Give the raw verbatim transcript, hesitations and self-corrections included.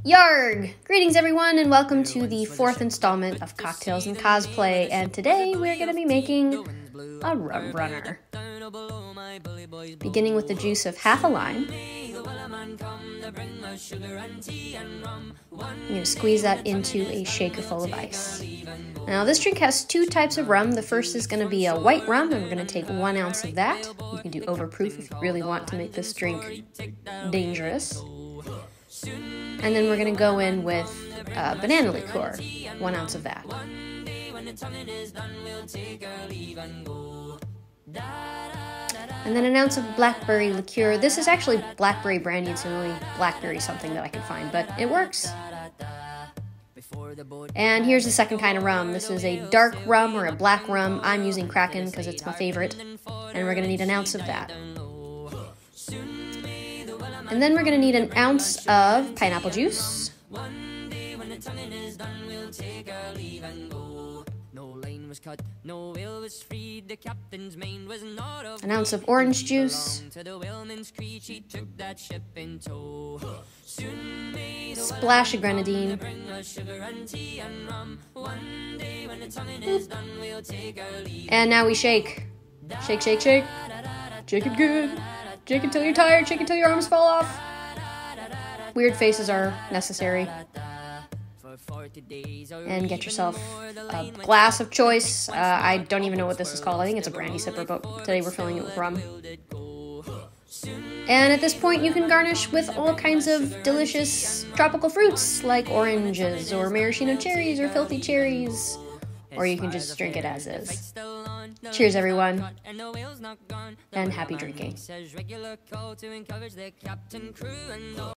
Yarg! Greetings everyone and welcome to the fourth installment of Cocktails and Cosplay, and today we're going to be making a rum runner. Beginning with the juice of half a lime. I'm going to squeeze that into a shaker full of ice. Now this drink has two types of rum. The first is going to be a white rum, and we're going to take one ounce of that. You can do overproof if you really want to make this drink dangerous. And then we're going to go in with uh, banana liqueur, one ounce of that. And then an ounce of blackberry liqueur. This is actually blackberry brandy. It's the only blackberry something that I can find, but it works. And here's the second kind of rum. This is a dark rum or a black rum. I'm using Kraken because it's my favorite. And we're going to need an ounce of that. And then we're going to need an ounce of pineapple juice. An ounce of orange juice. Splash of grenadine. Boop. And now we shake. Shake, shake, shake. Shake it good. Shake until you're tired, shake until your arms fall off. Weird faces are necessary. And get yourself a glass of choice. Uh, I don't even know what this is called. I think it's a brandy sipper, but today we're filling it with rum. And at this point you can garnish with all kinds of delicious tropical fruits, like oranges, or maraschino cherries, or filthy cherries. Or you can just drink it as is. Cheers, everyone, and happy drinking.